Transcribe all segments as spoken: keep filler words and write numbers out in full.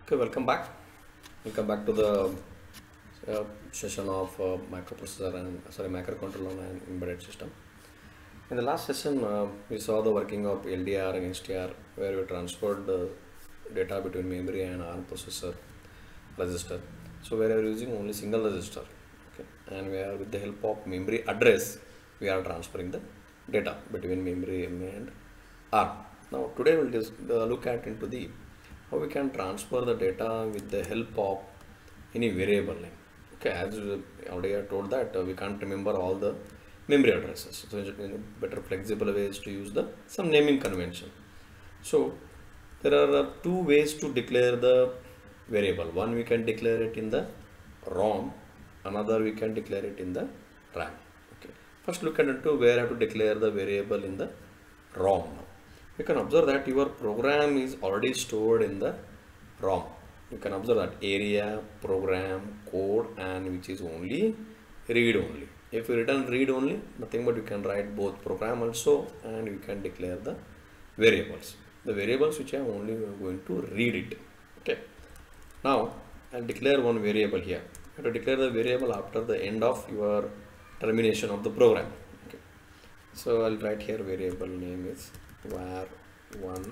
Okay, welcome back. Welcome back to the uh, session of uh, microprocessor and sorry microcontroller and embedded system. In the last session, uh, we saw the working of L D R and H D R, where we transferred the data between memory and ARM processor register. So we are using only single register, okay, and we are with the help of memory address, we are transferring the data between memory and ARM. Now today we'll just uh, look at into the how we can transfer the data with the help of any variable name. Okay, as already I told that uh, we can't remember all the memory addresses, so you know, better flexible ways to use the some naming convention. So there are uh, two ways to declare the variable. One, we can declare it in the ROM, another we can declare it in the RAM. Okay, first look at into where I have to declare the variable in the ROM. Now you can observe that your program is already stored in the ROM. You can observe that area, program, code, and which is only read only. If you return read only, nothing but you can write both program also, and you can declare the variables. The variables which I am only going to read it. Okay. Now I'll declare one variable here. You have to declare the variable after the end of your termination of the program. Okay. So I'll write here variable name is var one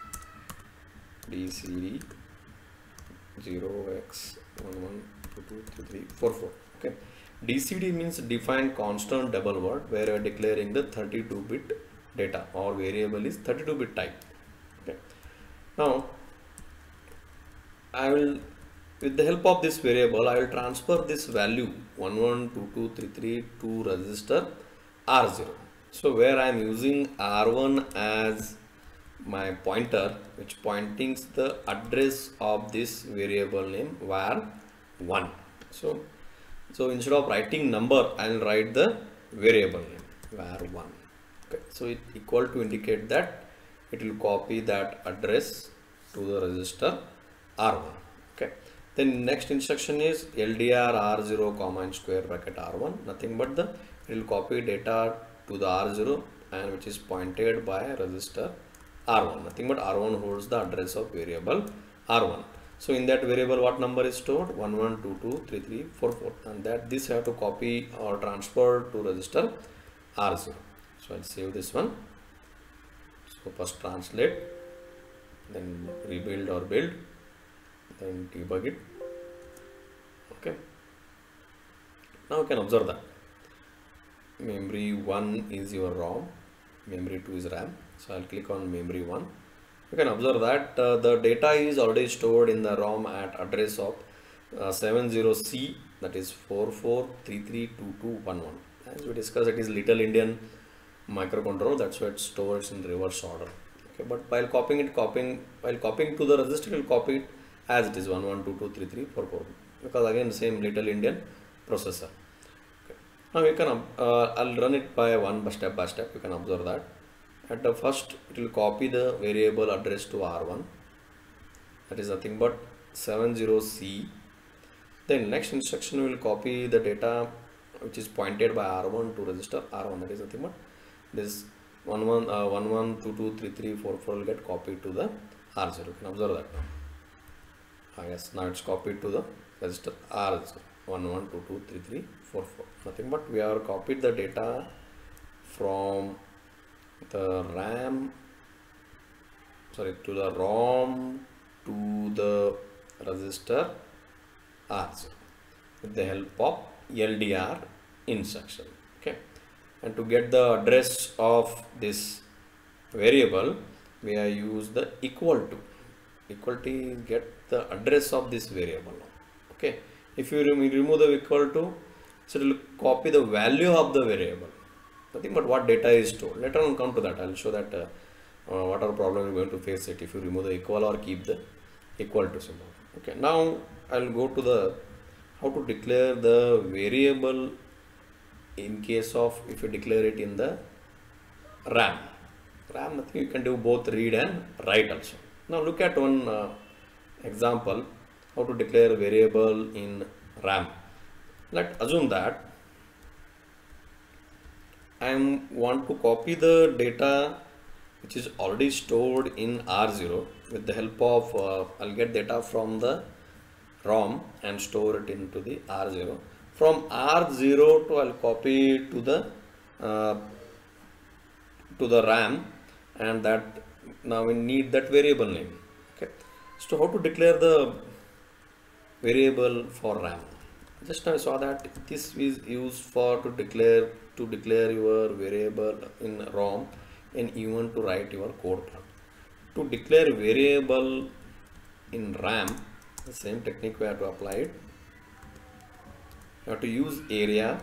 D C D zero x one one two two three three four four. Okay. D C D means defined constant double word, where you are declaring the thirty-two bit data, or variable is thirty-two bit type. Okay. Now I will, with the help of this variable, I will transfer this value one one two two three three to register R zero. So where I am using R one as my pointer, which pointing the address of this variable name var one. So so instead of writing number, I will write the variable name var one. Okay, so it equal to indicate that it will copy that address to the register R one. Okay, then next instruction is L D R R zero comma in square bracket R one, nothing but the it will copy data to the R zero, and which is pointed by register R one, nothing but R one holds the address of variable R one. So in that variable what number is stored? one one two two three three four four, and that this have to copy or transfer to register R zero. So I'll save this one. So first translate, then rebuild or build, then debug it. Okay, now you can observe that memory one is your ROM, memory two is RAM. So I'll click on memory one. You can observe that uh, the data is already stored in the ROM at address of uh, seventy C, that is four four three three two two one one. As we discussed, it is Little Indian microcontroller, that's why it stores in reverse order. Okay, but while copying it, copying while copying to the register, you'll copy it as it is one one two two three three four four, because again same Little Indian processor. Okay. Now you can uh, I'll run it by one by step by step. You can observe that at the first it will copy the variable address to R one, that is nothing but seventy C. Then next instruction will copy the data which is pointed by R one to register R one, that is nothing but this one one uh, one one two two three three four four will get copied to the R zero. You can observe that now. Ah, yes, now it's copied to the register R zero, one one two two three three four four. Nothing but we have copied the data from the RAM, sorry, to the ROM to the register R zero with the help of L D R instruction. Okay, and to get the address of this variable, we have used the equal to. Equal to get the address of this variable. Okay, if you remove the equal to, so it will copy the value of the variable, nothing but what data is stored. Later on come to that. I will show that uh, uh, what are problem you are going to face it if you remove the equal or keep the equal to symbol. Okay, now I will go to the how to declare the variable in case of if you declare it in the RAM. RAM, nothing, you can do both read and write also. Now look at one uh, example how to declare variable in RAM. Let's assume that I want to copy the data which is already stored in R zero. With the help of uh, I'll get data from the ROM and store it into the R zero. From R zero to I'll copy it to the uh, to the RAM, and that now we need that variable name. Okay, so how to declare the variable for RAM? Just now I saw that this is used for to declare to declare your variable in ROM and even to write your code plan. To declare variable in RAM, the same technique we have to apply it. You have to use area.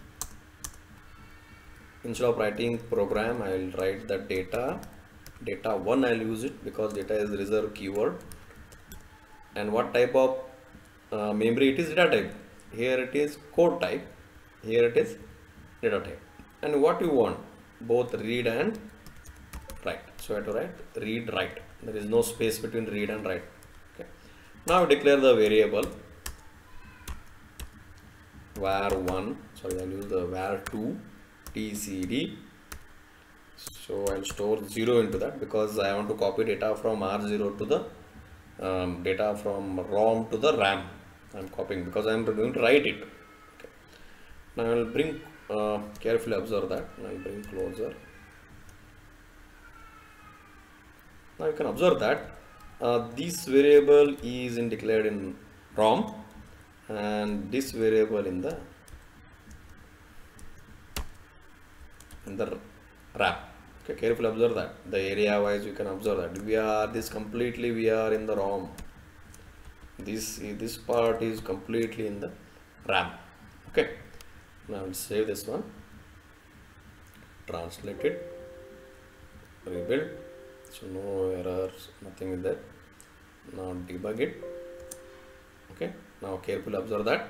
Instead of writing program, I will write the data. Data one I will use it because data is reserved keyword. And what type of uh, memory it is? Data type. Here it is code type. Here it is data type. And what you want? Both read and write. So I have to write read write. There is no space between read and write. Okay. Now declare the variable var one. Sorry, I'll use the var two tcd. So I'll store zero into that because I want to copy data from R zero to the um, data from ROM to the RAM. I'm copying because I'm going to write it. Okay. Now I'll bring uh, carefully observe that. I'll bring closer. Now you can observe that uh, this variable is in declared in ROM and this variable in the in the RAM. Okay, carefully observe that. The area wise you can observe that we are this completely we are in the ROM. This this part is completely in the RAM. Okay. Now I'll save this one. Translate it. Rebuild. So no errors, nothing is there. Now debug it. Okay. Now carefully observe that.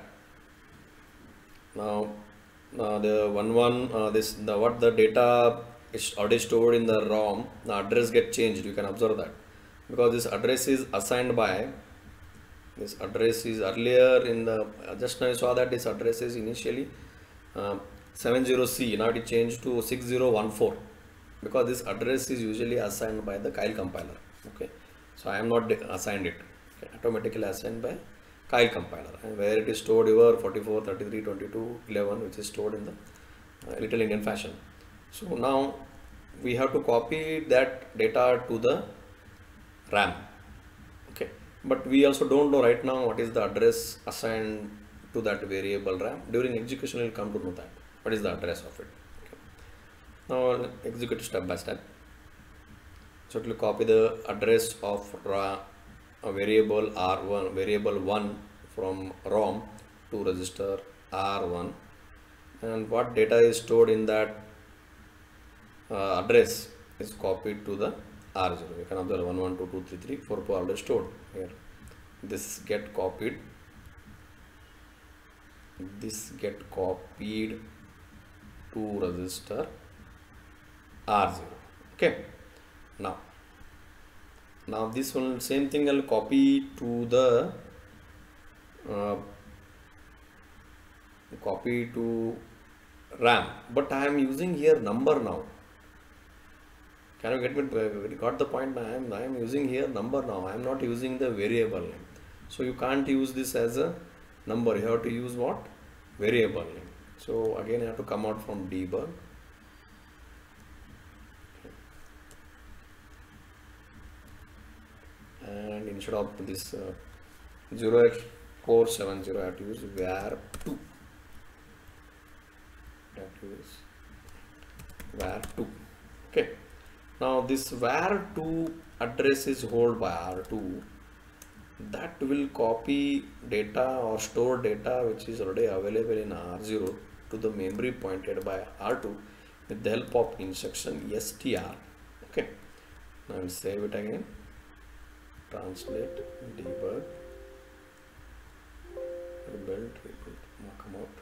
Now, now the one one uh, this the what the data is already stored in the ROM. The address get changed. You can observe that because this address is assigned by this address is earlier in the uh, just now you saw that this address is initially uh, seventy C. Now it changed to six zero one four. Because this address is usually assigned by the Kyle compiler. Okay, so I am not assigned it. Okay, automatically assigned by Kyle compiler, and where it is stored your forty-four, thirty-three, twenty-two, eleven, which is stored in the uh, Little Indian fashion. So now we have to copy that data to the RAM. Okay, but we also don't know right now what is the address assigned to that variable RAM. During execution, we will come to know that what is the address of it. Now I'll execute step by step. So it will copy the address of a variable R one, variable one from ROM to register R one, and what data is stored in that uh, address is copied to the R zero. You can observe one one two two three three four four already stored here. This get copied. This get copied to register R zero. Okay. Now, now this one same thing I'll copy to the uh, copy to RAM, but I am using here number now. Can you get me? Got the point? I am I am using here number now. I am not using the variable name. So you can't use this as a number. You have to use what? Variable name. So again, I have to come out from debug. And instead of this uh, zero x four seven zero, I have to use var two. I have to use var two. Okay. Now this var two address is held by R two. That will copy data or store data which is already available in R zero to the memory pointed by R two with the help of instruction str. Okay. Now I'll save it again. Translate, debug, rebuild, rebuild, come out.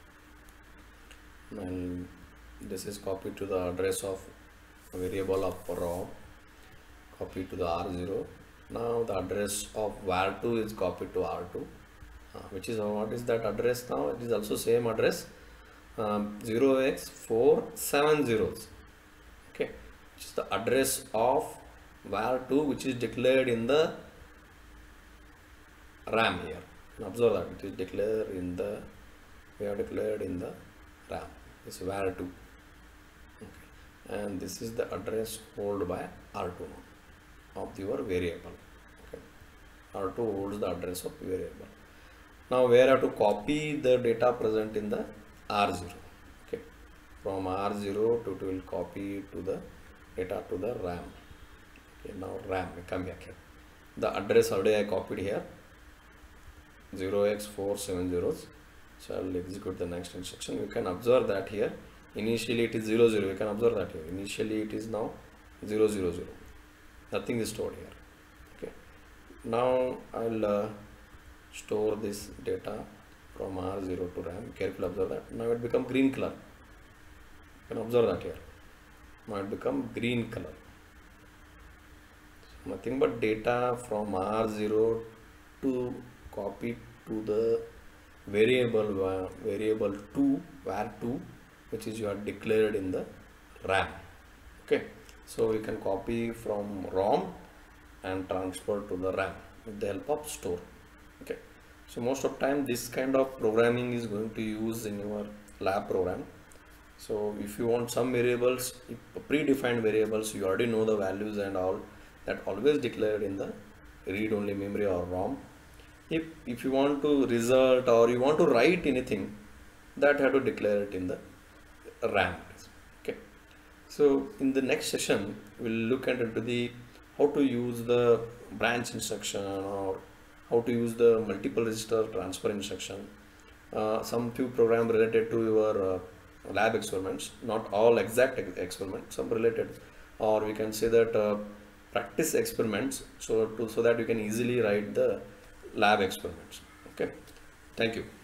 And this is copied to the address of a variable of ROM, copied to the R zero. Now the address of var two is copied to R two, uh, which is uh, what is that address now? It is also same address, um, zero x four seven zeros. Okay, which is the address of var two, which is declared in the RAM here. And observe that it is declared in the, we have declared in the RAM, this var two. Okay. And this is the address held by R two now of your variable. Okay. R two holds the address of variable. Now we have to copy the data present in the R zero. Okay. From R zero to it will copy to the data to the RAM. Okay. Now RAM, we come back here. The address already I copied here, zero x four seven zeros. So I will execute the next instruction. You can observe that here initially it is zero zero. You can observe that here initially it is now zero zero zero. Nothing is stored here. Okay. Now I will uh, store this data from R zero to RAM. Carefully observe that. Now it become green color. You can observe that here. Now it become green color. So nothing but data from R zero to copy to the variable uh, variable two var two, which is you are declared in the RAM. Okay, so we can copy from ROM and transfer to the RAM with the help of store. Okay, so most of time this kind of programming is going to use in your lab program. So if you want some variables, predefined variables, you already know the values and all, that always declared in the read only memory or ROM. If, if you want to result or you want to write anything, that have to declare it in the RAM. Okay. So in the next session, we'll look at into the how to use the branch instruction or how to use the multiple register transfer instruction. Uh, some few program related to your uh, lab experiments, not all exact ex experiments, some related, or we can say that uh, practice experiments, so to so that you can easily write the lab experiments. Okay, thank you.